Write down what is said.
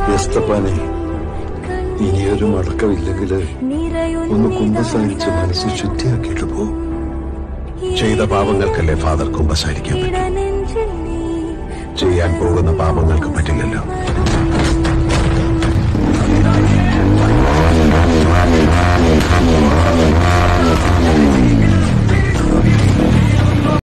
എസ്തപ്പാനെ, ഇനിയൊരു മടക്കമില്ലെങ്കിൽ ഒന്ന് കുമ്പസാരിച്ച് മനസ്സ് ശുദ്ധിയാക്കിയിട്ട് പോ. ചെയ്ത പാപങ്ങൾക്കല്ലേ ഫാദർ കുമ്പസാരിക്കാൻ പറ്റും. ചെയ്യാൻ പോകുന്ന പാപങ്ങൾക്ക് പറ്റില്ലല്ലോ.